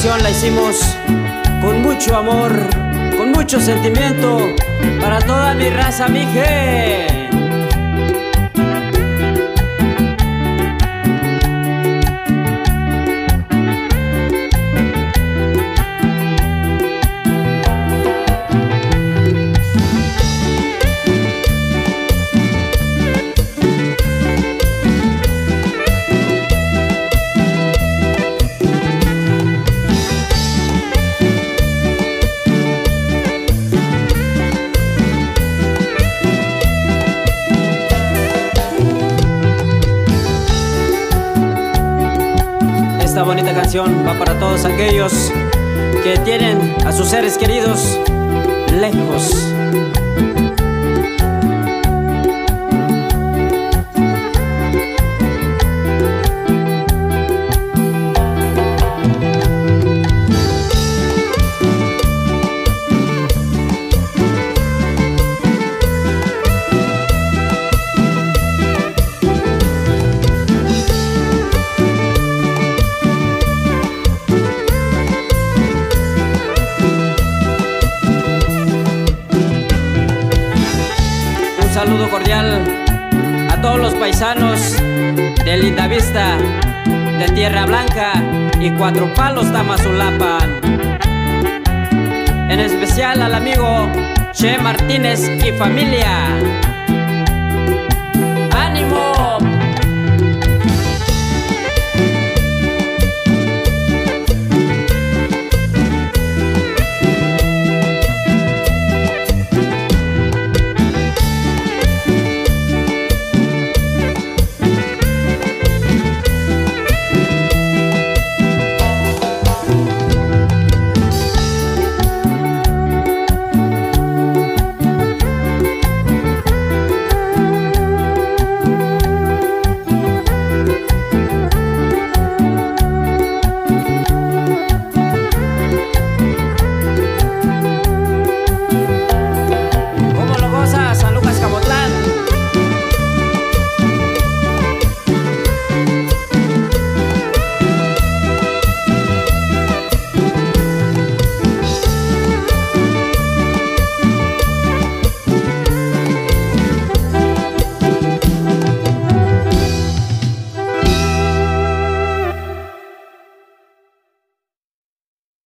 canción la hicimos con mucho amor, con mucho sentimiento, para toda mi raza, mije. Esta bonita canción va para todos aquellos que tienen a sus seres queridos lejos. Un saludo cordial a todos los paisanos de Lindavista, de Tierra Blanca y Cuatro Palos, Tamazulapan. En especial al amigo Che Martínez y familia.